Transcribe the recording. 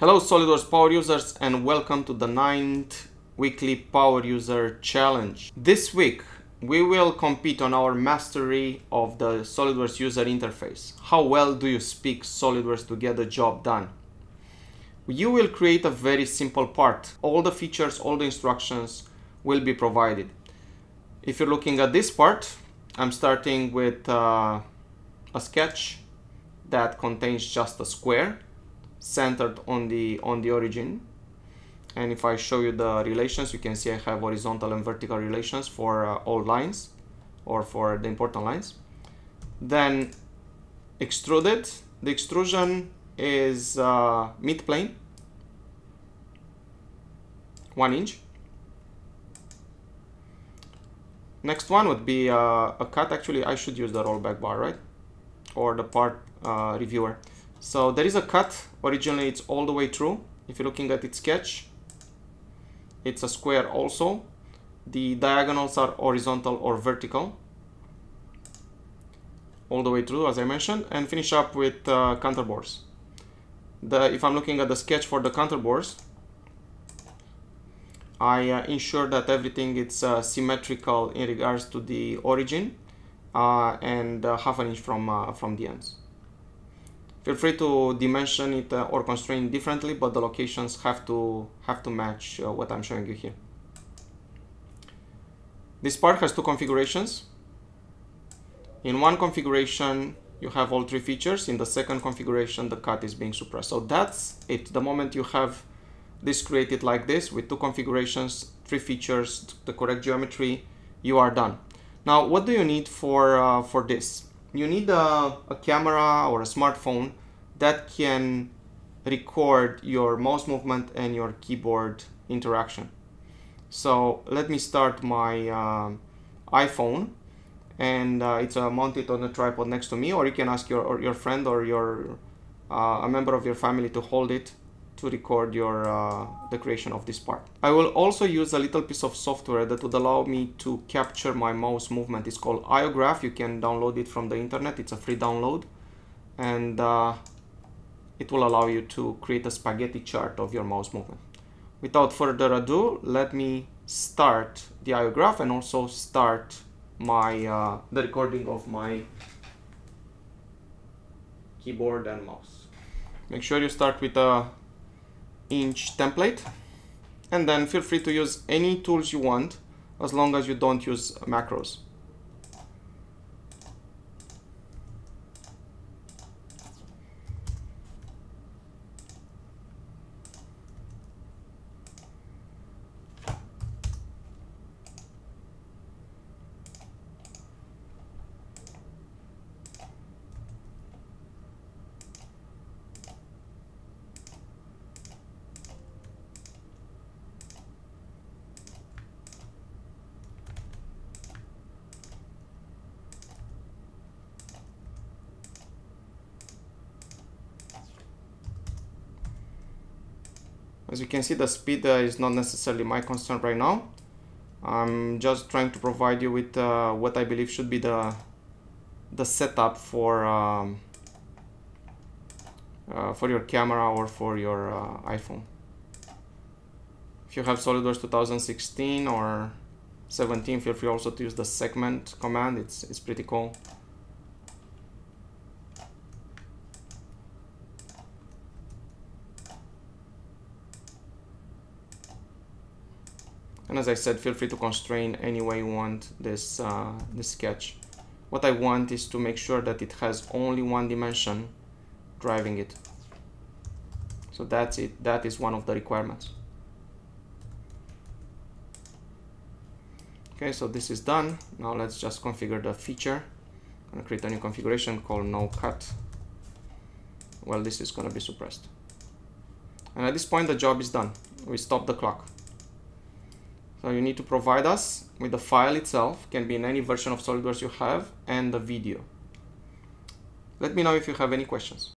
Hello SOLIDWORKS power users, and welcome to the 9th weekly power user challenge. This week we will compete on our mastery of the SOLIDWORKS user interface. How well do you speak SOLIDWORKS to get the job done? You will create a very simple part. All the features, all the instructions will be provided. If you're looking at this part, I'm starting with a sketch that contains just a square centered on the origin, and if I show you the relations, you can see I have horizontal and vertical relations for all lines, or for the important lines. Then extruded. The extrusion is mid plane, 1 inch. Next one would be a cut. Actually, I should use the rollback bar, right? Or the part reviewer. So there is a cut. Originally it's all the way through. If you're looking at its sketch, it's a square also. The diagonals are horizontal or vertical all the way through, as I mentioned, and finish up with counterbores. If I'm looking at the sketch for the counterbores, I ensure that everything is symmetrical in regards to the origin and half an inch from the ends. Feel free to dimension it or constrain differently, but the locations have to match what I'm showing you here. This part has two configurations. In one configuration, you have all three features. In the second configuration, the cut is being suppressed. So that's it. The moment you have this created like this with two configurations, three features, the correct geometry, you are done. Now, what do you need for this? You need a camera or a smartphone that can record your mouse movement and your keyboard interaction. So let me start my iPhone, and it's mounted on a tripod next to me, or you can ask your friend or a member of your family to hold it to record the creation of this part. I will also use a little piece of software that would allow me to capture my mouse movement. It's called IOgraph. You can download it from the internet. It's a free download, and it will allow you to create a spaghetti chart of your mouse movement. Without further ado, let me start the IOgraph and also start my the recording of my keyboard and mouse. Make sure you start with a inch template, and then feel free to use any tools you want as long as you don't use macros. As you can see, the speed is not necessarily my concern right now. I'm just trying to provide you with what I believe should be the setup for your camera or for your iPhone. If you have SOLIDWORKS 2016 or 17, feel free also to use the segment command. It's pretty cool. And as I said, feel free to constrain any way you want this sketch. What I want is to make sure that it has only one dimension driving it. So that's it. That is one of the requirements. Okay, so this is done. Now let's just configure the feature. I'm going to create a new configuration called no cut. Well, this is going to be suppressed. And at this point, the job is done. We stop the clock. So you need to provide us with the file itself, can be in any version of SOLIDWORKS you have, and the video. Let me know if you have any questions.